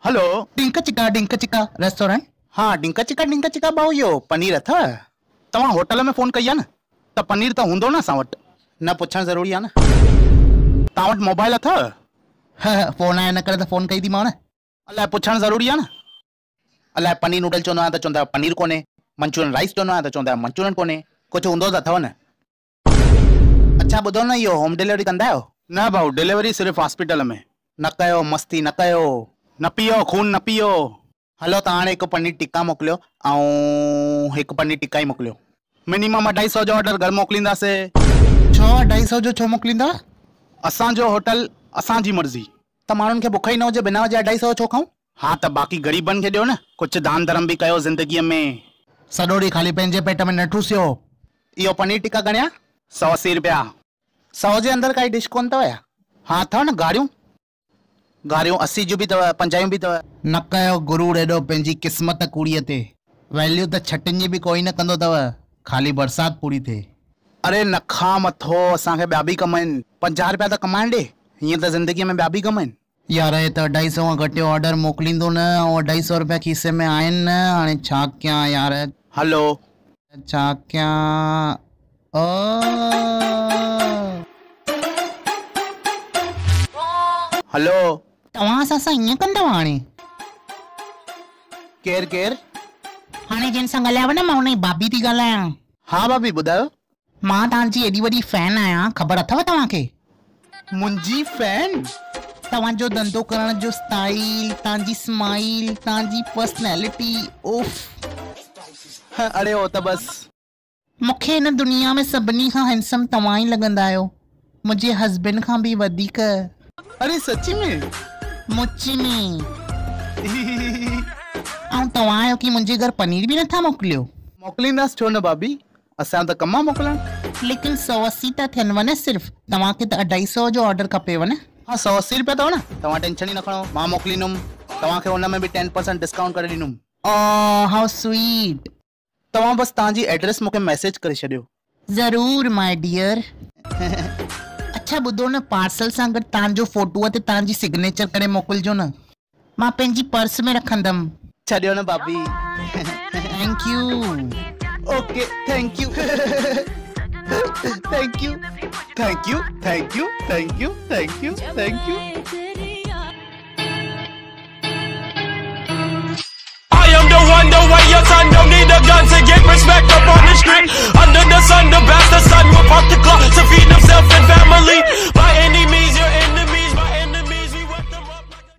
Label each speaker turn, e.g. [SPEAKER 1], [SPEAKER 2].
[SPEAKER 1] Hello
[SPEAKER 2] drink चिका restaurant.
[SPEAKER 1] हाँ डिंका चिका भाऊ इहो पनीर अथव? तव्हां होटल में फ़ोन कई आहे न त पनीर त हूंदो न असां वटि? न पुछणु ज़रूरी आहे न। तव्हां वटि मोबाइल अथव?
[SPEAKER 2] फोन आहे न करे त फोन कई थी मां न।
[SPEAKER 1] अलाए पुछणु ज़रूरी आहे न। अलाए पनीर नूडल चवंदो आहियां त चवंदा आहियो पनीर कोन्हे, मंचूरियन राइस चवंदो आहियां त चवंदा आहियो मंचूरियन कोन्हे। कुझु हूंदो त अथव न। अच्छा ॿुधो न, इहो होम डिलीवरी कंदा आहियो? न भाऊ, डिलीवरी सिर्फ़ु हॉस्पिटल में। न कयो मस्ती, न कयो, न पीओ खून, न पीओ। हलो त हाणे हिकु पनीर टिक्का मोकिलियो ऐं हिकु पनीर टिक्का ई मोकिलियो। मिनिमम 250 जो ऑर्डर घर मोकिलींदासीं।
[SPEAKER 2] छो 250 जो छो मोकिलींदा?
[SPEAKER 1] असांजो होटल, असांजी मर्ज़ी। त माण्हुनि खे बुख ई न हुजे बिना वजह 250 छो खाऊं? हा त बाक़ी ग़रीबनि खे ॾियो न, कुझु दान धर्म बि कयो ज़िंदगीअ में।
[SPEAKER 2] सॼो ॾींहुं ख़ाली पंहिंजे पेट में न ठूसियो।
[SPEAKER 1] इहो पनीर टिक्का घणिया? 180 रुपया। 100 जे अंदरि काई डिश कोन अथव या? हा अथव न, गारियूं 80 जूं बि अथव, 50 बि अथव।
[SPEAKER 2] न कयो गुरूर एॾो पंहिंजी क़िस्मत कूड़ीअ ते। वैल्यू त छटिन जी बि कोई न कंदो अथव, ख़ाली बरसाति पूरी थिए।
[SPEAKER 1] अरे न खा मथो, असांखे ॿिया बि कम आहिनि। 50 रुपया त कमाइण ॾे, हीअं त ज़िंदगीअ में ॿिया बि कम आहिनि।
[SPEAKER 2] यार हे त 250 खां घटि ऑर्डर मोकिलींदो न, ऐं 250 रुपया खीसे में आहिनि न। हाणे छा कयां यार?
[SPEAKER 1] हलो
[SPEAKER 2] छा कयां?
[SPEAKER 1] हलो
[SPEAKER 2] तव्हां असां सां ईअं कंदव हाणे?
[SPEAKER 1] केरु?
[SPEAKER 2] हाणे जिन सां ॻाल्हायव न, मां हुनजी भाभी थी ॻाल्हायां।
[SPEAKER 1] हा भाभी ॿुधायो।
[SPEAKER 2] मां तव्हांजी एॾी वॾी फैन आहियां, ख़बर अथव तव्हांखे?
[SPEAKER 1] मुंहिंजी फैन?
[SPEAKER 2] तव्हांजो धंधो करण जो स्टाइल, तव्हांजी स्माइल, तव्हांजी पर्सनैलिटी, उफ।
[SPEAKER 1] अरे हो त बस।
[SPEAKER 2] मूंखे हिन दुनिया में सभिनी खां हैंडसम तव्हां ई लॻंदा आहियो, मुंहिंजे हस्बैंड खां बि वधीक।
[SPEAKER 1] अरे सची में?
[SPEAKER 2] मुची में। ऐं तव्हां आहियो की मुंहिंजे घर पनीर बि नथा मोकिलियो?
[SPEAKER 1] मोकिलींदासीं छो न भाभी, असां त कम मोकिलण।
[SPEAKER 2] लेकिन 180 त थियनव न सिर्फ़, तव्हांखे त 250 जो ऑर्डर खपेव न।
[SPEAKER 1] हाँ 180 रुपया अथव न, तव्हां टेंशन ई न खणो, मां मोकिलींदुमि। तव्हांखे हुन में बि 10% डिस्काउंट करे ॾींदुमि।
[SPEAKER 2] Oh how sweet.
[SPEAKER 1] तव्हां बस तव्हांजी एड्रेस मूंखे मैसेज करे छॾियो।
[SPEAKER 2] ज़रूर माय डियर। अच्छा ॿुधो न, पार्सल सां गॾु तव्हांजो फोटो ते तव्हांजी सिग्नेचर करे मोकिलिजो न, मां पंहिंजी पर्स में रखंदमि।
[SPEAKER 1] छॾियो न भाभी।
[SPEAKER 2] Thank you.
[SPEAKER 1] Okay thank you. Thank you thank you thank you thank you thank you thank you.
[SPEAKER 3] I am the one, the way your son don't need a gun to get respect up on the street. Under the sun, the bastard son will pop the clock to feed himself and family by any